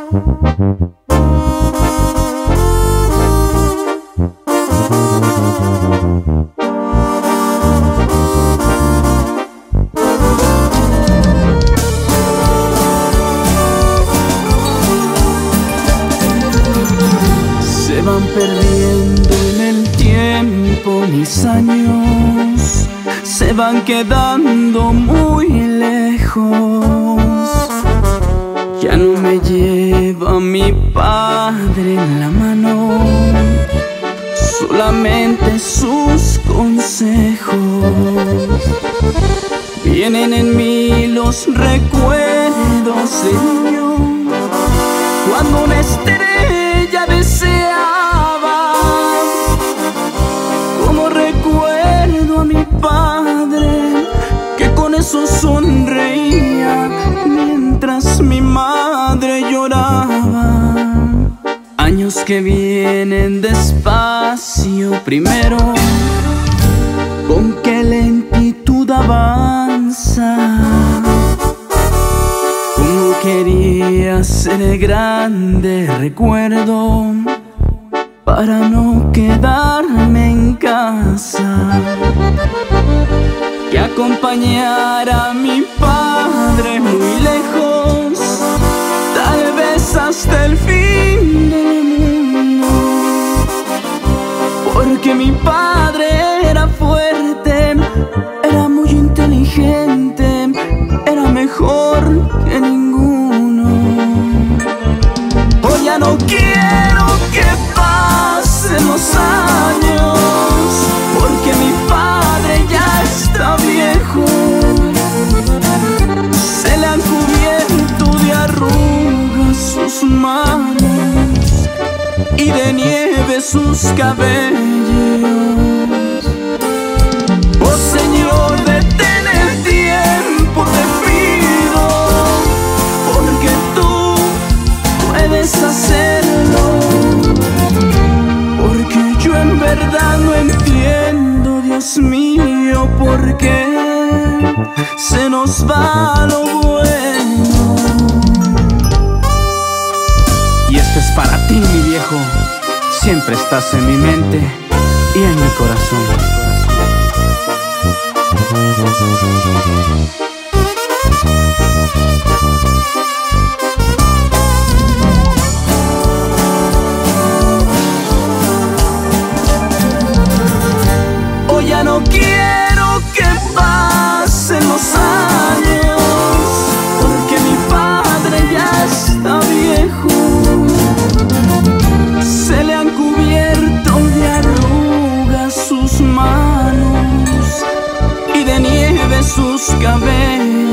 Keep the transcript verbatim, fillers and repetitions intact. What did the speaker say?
Se van perdiendo en el tiempo mis años, se van quedando muy lejos. Ya no me lleva mi padre en la mano, solamente sus consejos. Vienen en mí los recuerdos de niño, cuando una estrella deseaba. Como recuerdo a mi padre, que con eso sonreía mientras mi madre lloraba. Años que vienen despacio primero, con qué lentitud avanza. Como quería ser grande, recuerdo, para no quedarme en casa, que acompañara a mi padre muy lejos, tal vez hasta el fin del mundo. Porque mi padre era fuerte, era muy inteligente, era mejor que ninguno. Hoy ya no quiero que pasen los años, porque mi padre ya está viejo. Se le han cubierto de arrugas sus manos y de nieve sus cabellos. Oh Señor, detén el tiempo, te pido, porque tú puedes hacerlo. Porque yo en verdad no entiendo, Dios mío, por qué se nos va lo bueno. Y esto es para ti, mi viejo. Siempre estás en mi mente y en mi corazón. Hoy ya no quiero que pasen los años, porque mi padre ya está viejo. Se le han cubierto de arrugas sus manos y de nieve sus cabellos.